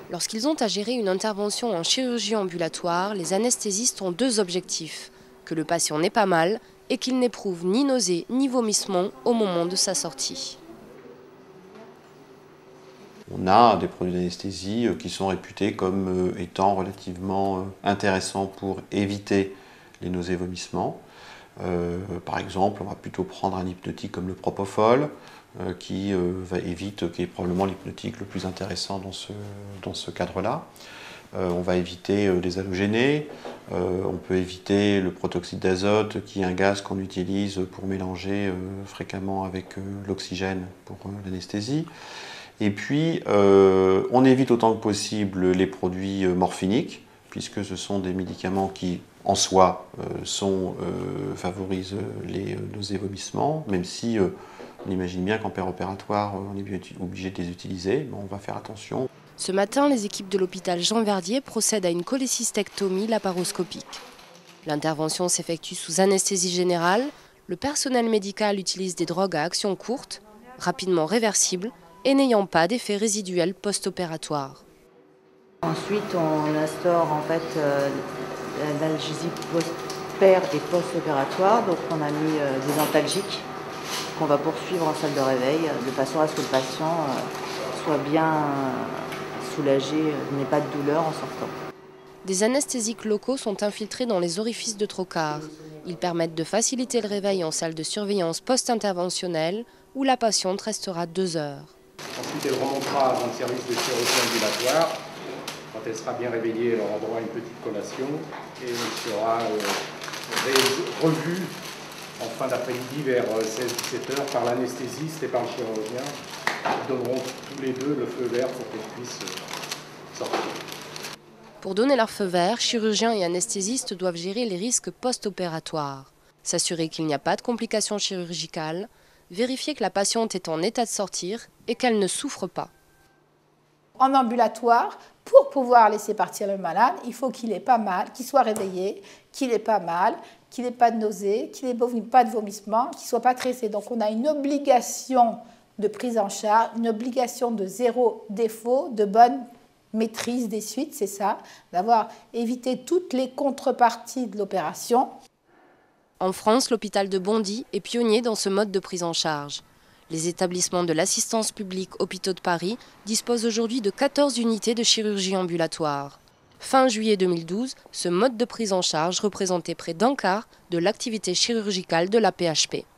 Lorsqu'ils ont à gérer une intervention en chirurgie ambulatoire, les anesthésistes ont deux objectifs. Que le patient n'ait pas mal et qu'il n'éprouve ni nausées ni vomissements au moment de sa sortie. On a des produits d'anesthésie qui sont réputés comme étant relativement intéressants pour éviter les nausées et vomissements. Par exemple, on va plutôt prendre un hypnotique comme le propofol, qui est probablement l'hypnotique le plus intéressant dans ce cadre-là. On va éviter les halogénés, on peut éviter le protoxyde d'azote, qui est un gaz qu'on utilise pour mélanger fréquemment avec l'oxygène pour l'anesthésie. Et puis, on évite autant que possible les produits morphiniques, puisque ce sont des médicaments qui, en soi, favorisent les nausées et vomissements, même si on imagine bien qu'en péropératoire, on est obligé de les utiliser. Bon, on va faire attention. Ce matin, les équipes de l'hôpital Jean Verdier procèdent à une cholécystectomie laparoscopique. L'intervention s'effectue sous anesthésie générale. Le personnel médical utilise des drogues à action courte, rapidement réversibles et n'ayant pas d'effet résiduel post-opératoire. Ensuite, on instaure en fait l'analgésie post-opér et post-opératoire. Donc on a mis des antalgiques qu'on va poursuivre en salle de réveil de façon à ce que le patient soit bien soulagé, n'ait pas de douleur en sortant. Des anesthésiques locaux sont infiltrés dans les orifices de trocar. Ils permettent de faciliter le réveil en salle de surveillance post-interventionnelle où la patiente restera 2 heures. Ensuite, elle remontera dans le service de chirurgie ambulatoire. Quand elle sera bien réveillée, elle aura droit à une petite collation et elle sera revue en fin d'après-midi vers 16-17 heures par l'anesthésiste et par le chirurgien. Ils donneront tous les deux le feu vert pour qu'elle puisse sortir. Pour donner leur feu vert, chirurgiens et anesthésistes doivent gérer les risques post-opératoires. S'assurer qu'il n'y a pas de complications chirurgicales, vérifier que la patiente est en état de sortir et qu'elle ne souffre pas. En ambulatoire, pour pouvoir laisser partir le malade, il faut qu'il n'ait pas mal, qu'il soit réveillé, qu'il n'ait pas mal, qu'il n'ait pas de nausées, qu'il n'ait pas de vomissement, qu'il ne soit pas stressé. Donc on a une obligation de prise en charge, une obligation de zéro défaut, de bonne maîtrise des suites, c'est ça, d'avoir évité toutes les contreparties de l'opération. En France, l'hôpital de Bondy est pionnier dans ce mode de prise en charge. Les établissements de l'assistance publique Hôpitaux de Paris disposent aujourd'hui de 14 unités de chirurgie ambulatoire. Fin juillet 2012, ce mode de prise en charge représentait près d'un quart de l'activité chirurgicale de la PHP.